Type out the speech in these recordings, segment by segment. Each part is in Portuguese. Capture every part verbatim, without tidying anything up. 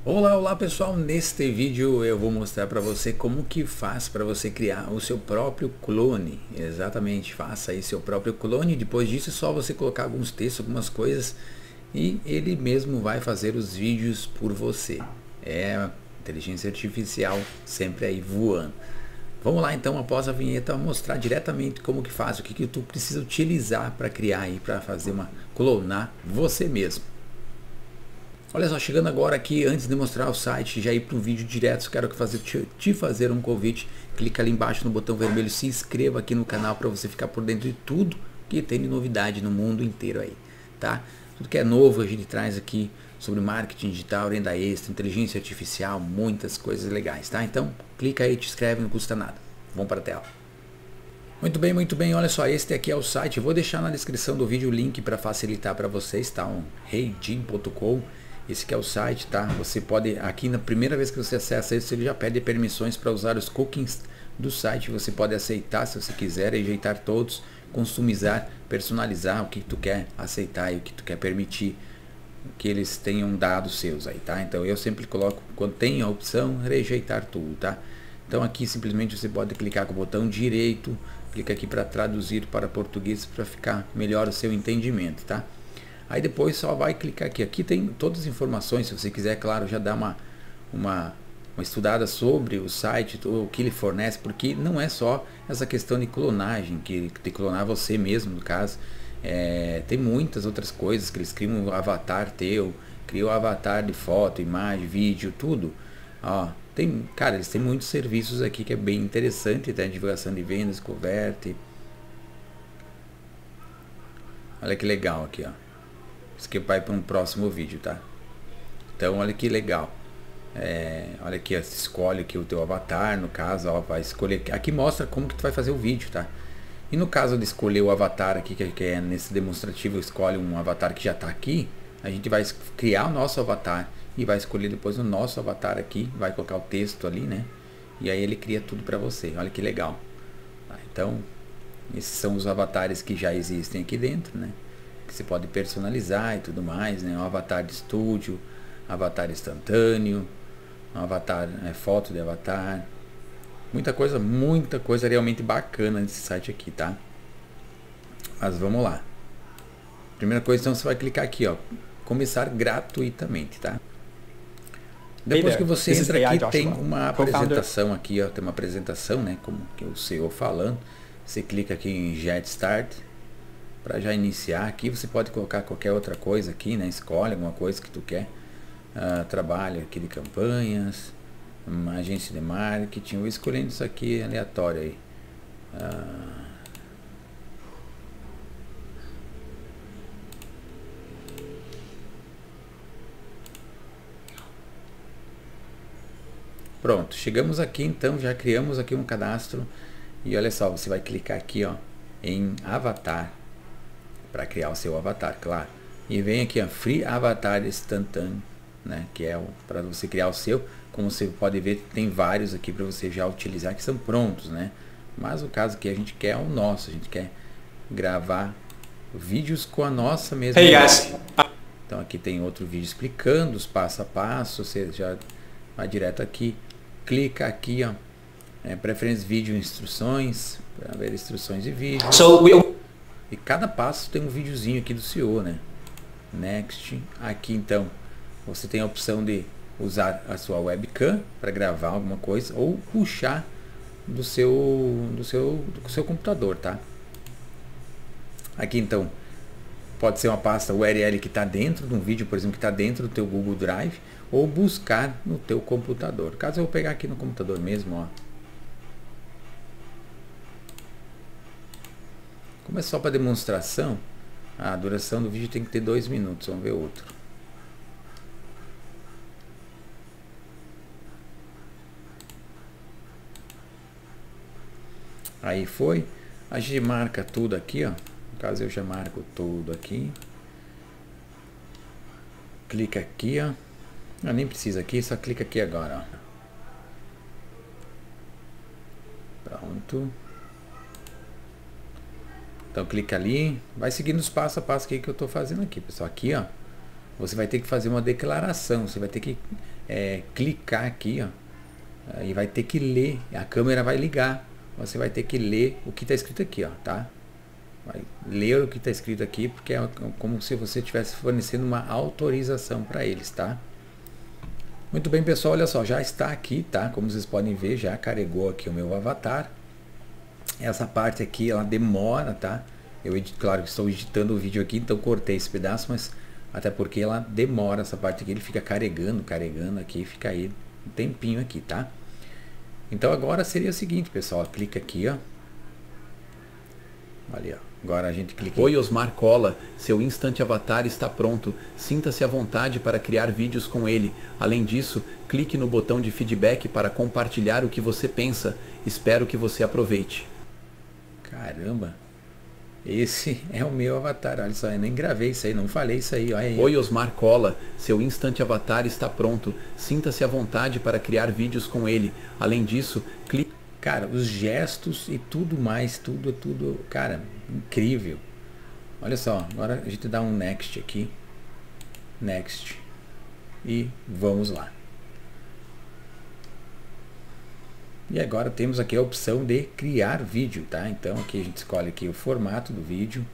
Olá, olá pessoal, neste vídeo eu vou mostrar para você como que faz para você criar o seu próprio clone. Exatamente, faça aí seu próprio clone. Depois disso é só você colocar alguns textos, algumas coisas e ele mesmo vai fazer os vídeos por você. É inteligência artificial sempre aí voando. Vamos lá então, após a vinheta, mostrar diretamente como que faz, o que que tu precisa utilizar para criar aí, para fazer uma clonar você mesmo. Olha só, chegando agora aqui, antes de mostrar o site, já ir para um vídeo direto, quero fazer, te, te fazer um convite. Clica ali embaixo no botão vermelho, se inscreva aqui no canal para você ficar por dentro de tudo que tem de novidade no mundo inteiro aí, tá? Tudo que é novo a gente traz aqui sobre marketing digital, renda extra, inteligência artificial, muitas coisas legais, tá? Então, clica aí, te inscreve, não custa nada. Vamos para a tela. Muito bem, muito bem, olha só, este aqui é o site, eu vou deixar na descrição do vídeo o link para facilitar para vocês, tá? Um heidim ponto com. Esse aqui é o site, tá? Você pode, aqui na primeira vez que você acessa isso, ele já pede permissões para usar os cookies do site. Você pode aceitar se você quiser, rejeitar todos, customizar, personalizar o que tu quer aceitar e o que tu quer permitir que eles tenham dados seus aí, tá? Então eu sempre coloco, quando tem a opção, rejeitar tudo, tá? Então aqui simplesmente você pode clicar com o botão direito, clica aqui para traduzir para português para ficar melhor o seu entendimento, tá? Aí depois só vai clicar aqui, aqui tem todas as informações, se você quiser, claro, já dá uma, uma, uma estudada sobre o site, o que ele fornece, porque não é só essa questão de clonagem, que de clonar você mesmo, no caso, é, tem muitas outras coisas, que eles criam um avatar teu, criam um avatar de foto, imagem, vídeo, tudo, ó, tem, cara, eles têm muitos serviços aqui que é bem interessante, tem a divulgação de vendas, converte, olha que legal aqui, ó. Isso aqui vai para um próximo vídeo, tá? Então olha que legal, é, olha aqui, ó, escolhe aqui o teu avatar, no caso, ó, vai escolher, aqui mostra como que tu vai fazer o vídeo, tá? E no caso de escolher o avatar aqui, que é nesse demonstrativo, escolhe um avatar que já está aqui, a gente vai criar o nosso avatar e vai escolher depois o nosso avatar aqui, vai colocar o texto ali, né? E aí ele cria tudo para você, olha que legal. Tá, então esses são os avatares que já existem aqui dentro, né? Que você pode personalizar e tudo mais, né? Um avatar de estúdio, avatar instantâneo, um avatar, é, foto de avatar, muita coisa, muita coisa realmente bacana nesse site aqui, tá? Mas vamos lá. Primeira coisa, então você vai clicar aqui, ó, começar gratuitamente, tá? Depois que você entra aqui, tem uma apresentação aqui, ó, tem uma apresentação, né, como que o C E O falando. Você clica aqui em Get Start para já iniciar. Aqui você pode colocar qualquer outra coisa aqui, né? Escolhe alguma coisa que tu quer. Uh, trabalho aqui de campanhas, uma agência de marketing. Vou escolhendo isso aqui aleatório aí. Uh, Pronto, chegamos aqui então, já criamos aqui um cadastro. E olha só, você vai clicar aqui, ó, em avatar, para criar o seu avatar, claro. E vem aqui, ó, Free Avatar Instantâneo, né, que é para você criar o seu. Como você pode ver, tem vários aqui para você já utilizar que são prontos, né? Mas o caso que a gente quer é o nosso, a gente quer gravar vídeos com a nossa mesma. Hey guys. Então aqui tem outro vídeo explicando os passo a passo. Você já vai direto aqui, clica aqui, ó, é, preferências vídeo instruções, para ver instruções de vídeo. So, we... E cada passo tem um videozinho aqui do C E O, né? Next. Aqui então você tem a opção de usar a sua webcam para gravar alguma coisa ou puxar do seu do seu do seu computador, tá? Aqui então pode ser uma pasta U R L que está dentro de um vídeo, por exemplo, que está dentro do teu Google Drive, ou buscar no teu computador. Caso eu vou pegar aqui no computador mesmo, ó. Como é só para demonstração, a duração do vídeo tem que ter dois minutos. Vamos ver outro. Aí foi. A gente marca tudo aqui, ó. No caso eu já marco tudo aqui. Clica aqui, ó. Ah, nem precisa aqui, só clica aqui agora, ó. Pronto. Então clica ali, vai seguindo os passo a passo que eu estou fazendo aqui, pessoal. Aqui, ó, você vai ter que fazer uma declaração, você vai ter que é, clicar aqui, ó, e vai ter que ler, a câmera vai ligar, você vai ter que ler o que está escrito aqui, ó, tá? Vai ler o que está escrito aqui, porque é como se você estivesse fornecendo uma autorização para eles, tá? Muito bem, pessoal, olha só, já está aqui, tá? Como vocês podem ver, já carregou aqui o meu avatar. Essa parte aqui, ela demora, tá? Eu, claro que estou editando o vídeo aqui, então cortei esse pedaço, mas até porque ela demora, essa parte aqui, ele fica carregando, carregando aqui, fica aí um tempinho aqui, tá? Então agora seria o seguinte, pessoal, clica aqui, ó. Olha, ó. Agora a gente clica. Oi, Osmar Cola, seu Instant Avatar está pronto. Sinta-se à vontade para criar vídeos com ele. Além disso, clique no botão de feedback para compartilhar o que você pensa. Espero que você aproveite. Caramba, esse é o meu avatar. Olha só, eu nem gravei isso aí, não falei isso aí. Olha aí. Oi, Osmar Cola, seu Instant Avatar está pronto. Sinta-se à vontade para criar vídeos com ele. Além disso, clique. Cara, os gestos e tudo mais, tudo, tudo, cara, incrível. Olha só, agora a gente dá um next aqui. Next. E vamos lá. E agora temos aqui a opção de criar vídeo, tá? Então aqui a gente escolhe aqui o formato do vídeo.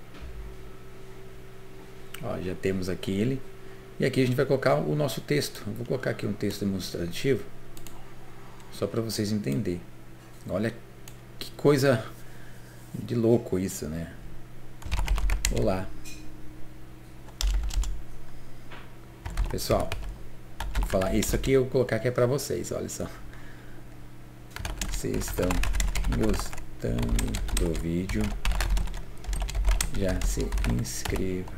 Ó, já temos aqui ele. E aqui a gente vai colocar o nosso texto. Eu vou colocar aqui um texto demonstrativo, só para vocês entenderem. Olha que coisa de louco isso, né? Olá. Pessoal, vou falar isso aqui, eu vou colocar aqui é para vocês, olha só. Vocês estão gostando do vídeo? Já se inscreva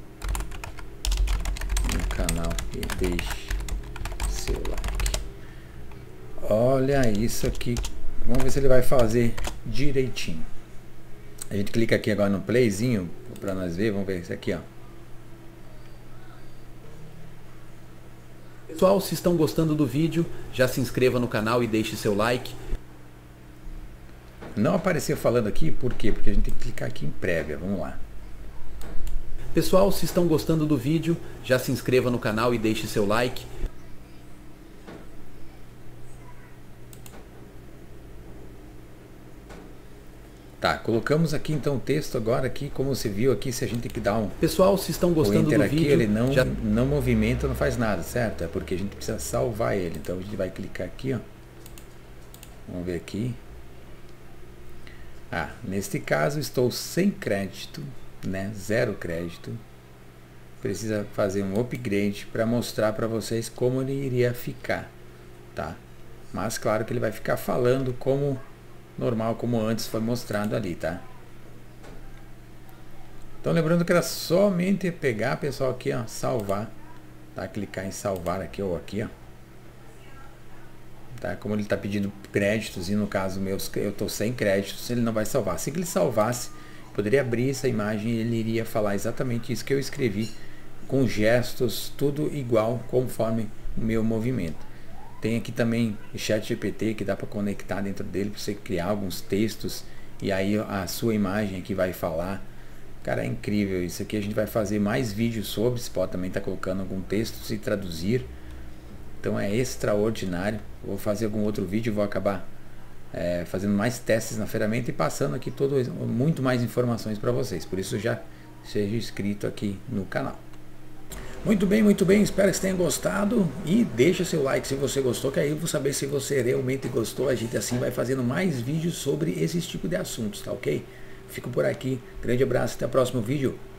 no canal e deixe seu like. Olha isso aqui. Vamos ver se ele vai fazer direitinho. A gente clica aqui agora no playzinho para nós ver. Vamos ver isso aqui, ó. Pessoal, se estão gostando do vídeo, já se inscreva no canal e deixe seu like. Não apareceu falando aqui, por quê? Porque a gente tem que clicar aqui em prévia. Vamos lá. Pessoal, se estão gostando do vídeo, já se inscreva no canal e deixe seu like. Tá, colocamos aqui então o texto agora aqui, como você viu aqui, se a gente tem que dar um... Pessoal, se estão gostando do aqui, vídeo... ele não, já... não movimenta, não faz nada, certo? É porque a gente precisa salvar ele. Então a gente vai clicar aqui, ó. Vamos ver aqui. Ah, neste caso estou sem crédito, né? Zero crédito. Precisa fazer um upgrade para mostrar para vocês como ele iria ficar, tá? Mas claro que ele vai ficar falando como... normal, como antes foi mostrado ali, tá? Então lembrando que era somente pegar, pessoal, aqui, ó, salvar, tá? Clicar em salvar aqui ou aqui, ó. Tá? Como ele tá pedindo créditos e no caso meus eu tô sem créditos, ele não vai salvar. Se ele salvasse, poderia abrir essa imagem e ele iria falar exatamente isso que eu escrevi, com gestos, tudo igual conforme o meu movimento. Tem aqui também o chat G P T que dá para conectar dentro dele para você criar alguns textos e aí a sua imagem aqui vai falar. Cara, é incrível isso aqui. A gente vai fazer mais vídeos sobre, você pode também estar tá colocando algum texto e traduzir. Então é extraordinário. Vou fazer algum outro vídeo, vou acabar é, fazendo mais testes na ferramenta e passando aqui todo, muito mais informações para vocês. Por isso já seja inscrito aqui no canal. Muito bem, muito bem, espero que vocês tenham gostado e deixa seu like se você gostou, que aí eu vou saber se você realmente gostou. A gente assim vai fazendo mais vídeos sobre esse tipo de assuntos, tá ok? Fico por aqui, grande abraço, até o próximo vídeo.